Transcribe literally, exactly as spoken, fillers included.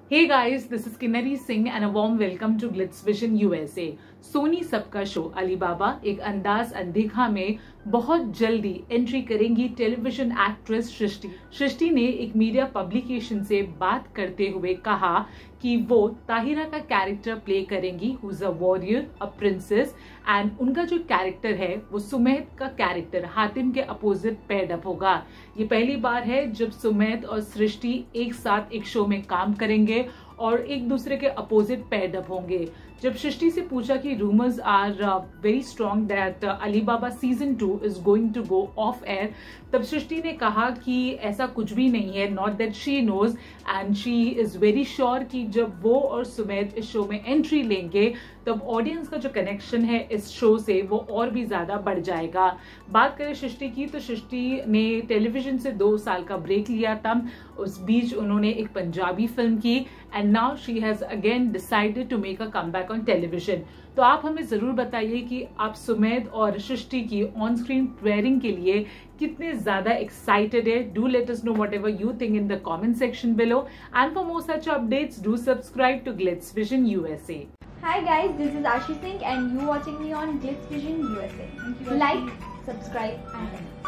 Hey guys, this is Kinnari Singh and a warm welcome to Glitz Vision U S A. Soni सबका show Alibaba एक अंदाज अनदेखा में बहुत जल्दी एंट्री करेंगी टेलीविजन एक्ट्रेस सृष्टि। सृष्टि ने एक मीडिया पब्लिकेशन से बात करते हुए कहा कि वो ताहिरा का कैरेक्टर प्ले करेंगी, who is a warrior, a princess, and उनका जो कैरेक्टर है वो सुमैद का कैरेक्टर हातिम के अपोजिट पेयर्ड अप होगा। ये पहली बार है जब सुमैद और सृष्टि एक साथ एक शो में काम करेंगे और एक दूसरे के अपोजिट पेयर्ड अप होंगे। जब सृष्टि से पूछा कि rumours are very strong that Alibaba season two is going to go off air, तब सृष्टि ने कहा कि ऐसा कुछ भी नहीं है, not that she knows, and she is very sure कि जब वो और सुमैद इस शो में एंट्री लेंगे तब ऑडियंस का जो कनेक्शन है इस शो से वो और भी ज्यादा बढ़ जाएगा। बात करें सृष्टि की तो सृष्टि ने टेलीविजन से दो साल का ब्रेक लिया था, उस बीच उन्होंने एक पंजाबी फिल्म की and now she has again decided to make a comeback on television. तो आप हमें जरूर बताइए कि आप सुमैद और सृष्टि की ऑन स्क्रीन पेयरिंग के लिए कितने ज्यादा एक्साइटेड है। Do let us know whatever you think in the comment section below, and for more such updates do subscribe to Glitz Vision U S A. Hi guys, this is Ashi Singh and you watching me on Glitz Vision U S A. Like, subscribe and like.